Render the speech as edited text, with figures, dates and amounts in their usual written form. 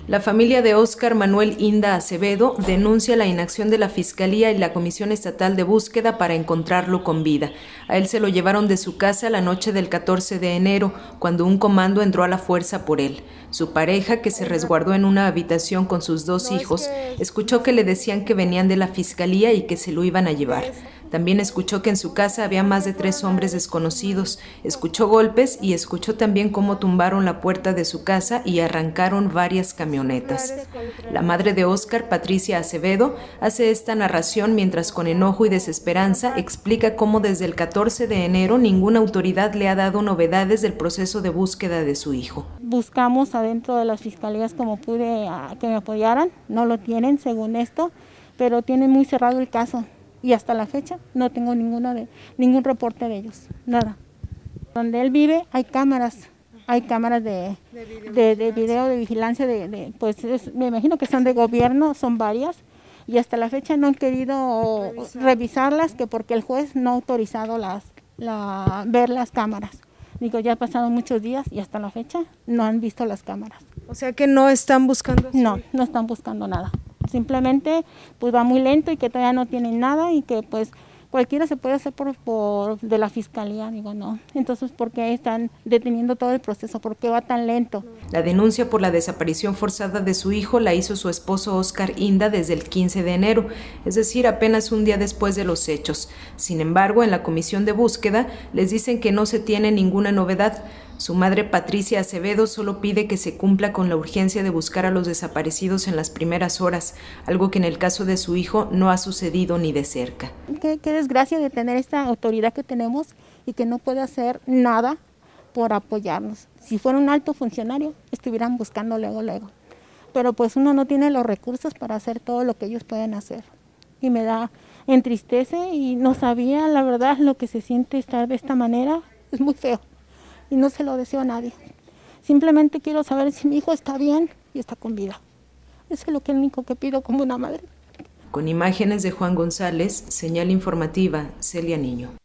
La familia de Óscar Manuel Inda Acevedo denuncia la inacción de la Fiscalía y la Comisión Estatal de Búsqueda para encontrarlo con vida. A él se lo llevaron de su casa la noche del 14 de enero, cuando un comando entró a la fuerza por él. Su pareja, que se resguardó en una habitación con sus dos hijos, escuchó que le decían que venían de la Fiscalía y que se lo iban a llevar. También escuchó que en su casa había más de 3 hombres desconocidos, escuchó golpes y escuchó también cómo tumbaron la puerta de su casa y arrancaron varias camionetas. La madre de Óscar, Patricia Acevedo, hace esta narración mientras con enojo y desesperanza explica cómo desde el 14 de enero ninguna autoridad le ha dado novedades del proceso de búsqueda de su hijo. Buscamos adentro de las fiscalías como pude que me apoyaran, no lo tienen según esto, pero tienen muy cerrado el caso. Y hasta la fecha no tengo ningún reporte de ellos, nada. Donde él vive hay cámaras de video, de vigilancia, me imagino que son de gobierno, son varias, y hasta la fecha no han querido revisarlas, que porque el juez no ha autorizado ver las cámaras. Digo, ya han pasado muchos días y hasta la fecha no han visto las cámaras. O sea que no están buscando. No están buscando nada. Simplemente pues va muy lento y que todavía no tienen nada y que pues cualquiera se puede hacer de la fiscalía, digo no. Entonces, ¿por qué están deteniendo todo el proceso? ¿Por qué va tan lento? La denuncia por la desaparición forzada de su hijo la hizo su esposo Óscar Inda desde el 15 de enero, es decir, apenas un día después de los hechos. Sin embargo, en la comisión de búsqueda les dicen que no se tiene ninguna novedad. Su madre, Patricia Acevedo, solo pide que se cumpla con la urgencia de buscar a los desaparecidos en las primeras horas, algo que en el caso de su hijo no ha sucedido ni de cerca. Qué desgracia de tener esta autoridad que tenemos y que no puede hacer nada por apoyarnos. Si fuera un alto funcionario, estuvieran buscando luego. Pero pues uno no tiene los recursos para hacer todo lo que ellos pueden hacer. Y me entristece y no sabía, la verdad, lo que se siente estar de esta manera. Es muy feo. Y no se lo deseo a nadie. Simplemente quiero saber si mi hijo está bien y está con vida. Eso es lo único que pido como una madre. Con imágenes de Juan González, señal informativa, Celia Niño.